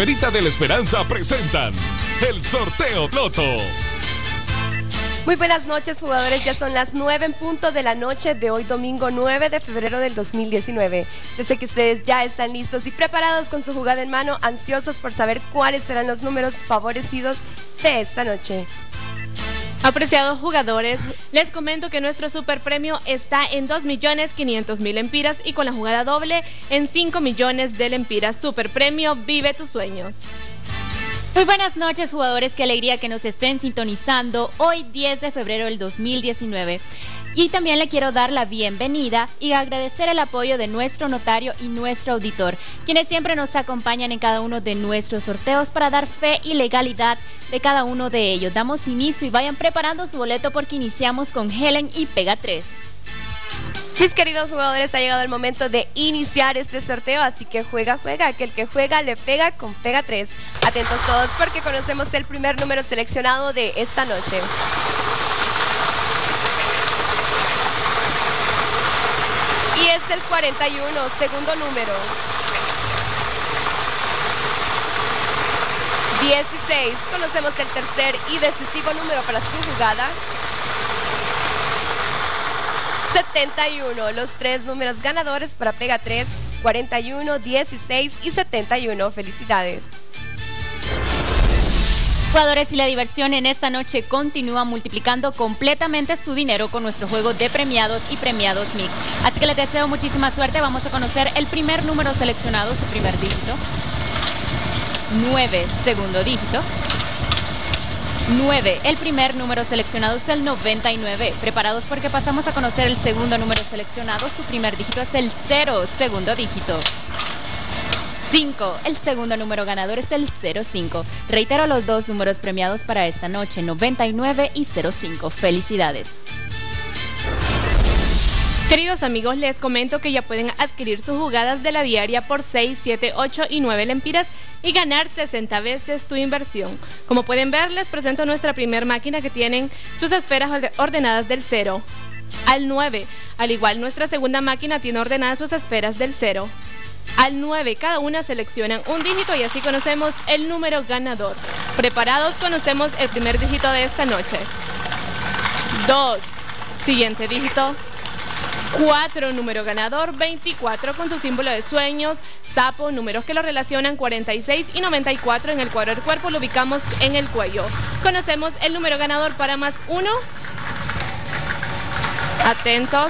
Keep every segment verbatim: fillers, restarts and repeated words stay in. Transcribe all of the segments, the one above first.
Caderita de la Esperanza presentan el Sorteo Loto. Muy buenas noches, jugadores, ya son las nueve en punto de la noche de hoy domingo nueve de febrero del dos mil diecinueve. Yo sé que ustedes ya están listos y preparados con su jugada en mano, ansiosos por saber cuáles serán los números favorecidos de esta noche. Apreciados jugadores, les comento que nuestro super premio está en dos millones quinientos mil lempiras y con la jugada doble en cinco millones de lempiras. Super premio, vive tus sueños. Muy buenas noches, jugadores, qué alegría que nos estén sintonizando hoy diez de febrero del dos mil diecinueve. Y también le quiero dar la bienvenida y agradecer el apoyo de nuestro notario y nuestro auditor, quienes siempre nos acompañan en cada uno de nuestros sorteos para dar fe y legalidad de cada uno de ellos. Damos inicio y vayan preparando su boleto porque iniciamos con Helen y Pega tres. Mis queridos jugadores, ha llegado el momento de iniciar este sorteo, así que juega, juega, que el que juega le pega con Pega tres. Atentos todos porque conocemos el primer número seleccionado de esta noche. Y es el cuarenta y uno, segundo número. dieciséis, conocemos el tercer y decisivo número para su jugada. setenta y uno, los tres números ganadores para Pega tres, cuarenta y uno, dieciséis y setenta y uno. Felicidades. Jugadores, y la diversión en esta noche continúa multiplicando completamente su dinero con nuestro juego de premiados y premiados mix. Así que les deseo muchísima suerte. Vamos a conocer el primer número seleccionado, su primer dígito. nueve, segundo dígito. nueve, el primer número seleccionado es el noventa y nueve. Preparados porque pasamos a conocer el segundo número seleccionado. Su primer dígito es el cero, segundo dígito. cinco, el segundo número ganador es el cero cinco. Reitero los dos números premiados para esta noche, noventa y nueve y cero cinco. Felicidades. Queridos amigos, les comento que ya pueden adquirir sus jugadas de la diaria por seis, siete, ocho y nueve lempiras y ganar sesenta veces tu inversión. Como pueden ver, les presento nuestra primer máquina que tienen sus esferas ordenadas del cero al nueve. Al igual, nuestra segunda máquina tiene ordenadas sus esferas del cero al nueve. Cada una seleccionan un dígito y así conocemos el número ganador. Preparados, conocemos el primer dígito de esta noche. dos, siguiente dígito. cuatro, número ganador, veinticuatro con su símbolo de sueños, sapo, números que lo relacionan, cuarenta y seis y noventa y cuatro en el cuadro del cuerpo, lo ubicamos en el cuello. Conocemos el número ganador para más uno. Atentos.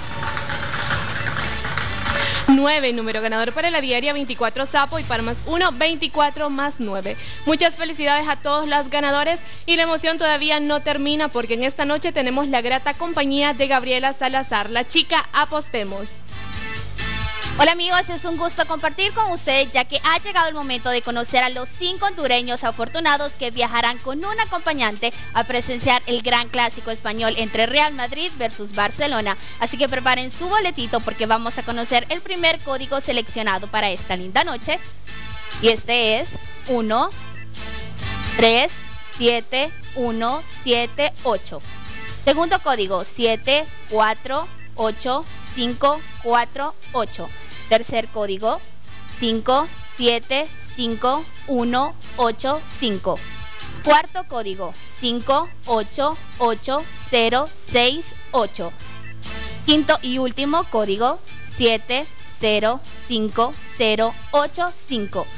nueve, número ganador para la diaria, veinticuatro sapo y para más uno, veinticuatro más nueve. Muchas felicidades a todos los ganadores y la emoción todavía no termina porque en esta noche tenemos la grata compañía de Gabriela Salazar, la chica Apostemos. Hola amigos, es un gusto compartir con ustedes ya que ha llegado el momento de conocer a los cinco hondureños afortunados que viajarán con un acompañante a presenciar el gran clásico español entre Real Madrid versus Barcelona. Así que preparen su boletito porque vamos a conocer el primer código seleccionado para esta linda noche. Y este es uno, tres, siete, uno, siete, ocho. Segundo código, siete, cuatro, ocho, cinco, cuatro, ocho. Tercer código, cinco, siete, cinco, uno, ocho, cinco. Cuarto código, cinco, ocho, ocho, cero, seis, ocho. Quinto y último código, siete, cero, cinco, cero, ocho, cinco.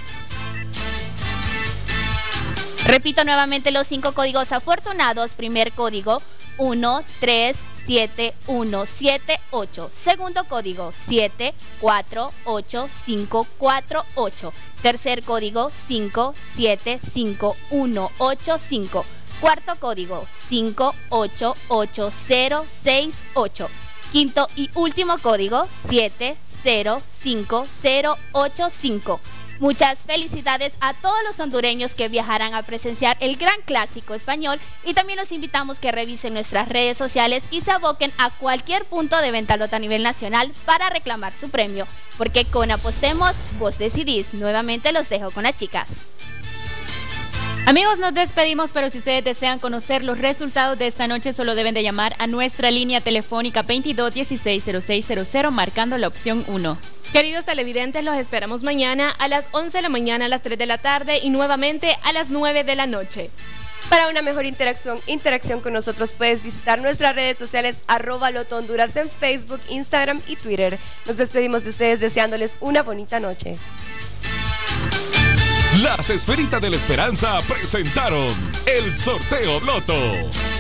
Repito nuevamente los cinco códigos afortunados. Primer código, uno, tres, siete, uno, siete, ocho. Segundo código, siete, cuatro, ocho, cinco, cuatro, ocho. Tercer código, cinco, siete, cinco, uno, ocho, cinco. Cuarto código, cinco, ocho, ocho, cero, seis, ocho. Quinto y último código, siete, cero, cinco, cero, ocho, cinco. Muchas felicidades a todos los hondureños que viajarán a presenciar el gran clásico español y también los invitamos que revisen nuestras redes sociales y se aboquen a cualquier punto de venta Lota a nivel nacional para reclamar su premio, porque con Apostemos, vos decidís. Nuevamente los dejo con las chicas. Amigos, nos despedimos, pero si ustedes desean conocer los resultados de esta noche, solo deben de llamar a nuestra línea telefónica veintidós dieciséis cero seis cero cero marcando la opción uno. Queridos televidentes, los esperamos mañana a las once de la mañana, a las tres de la tarde y nuevamente a las nueve de la noche. Para una mejor interacción, interacción con nosotros, puedes visitar nuestras redes sociales arroba Loto Honduras en Facebook, Instagram y Twitter. Nos despedimos de ustedes deseándoles una bonita noche. Las Esferitas de la Esperanza presentaron el Sorteo Loto.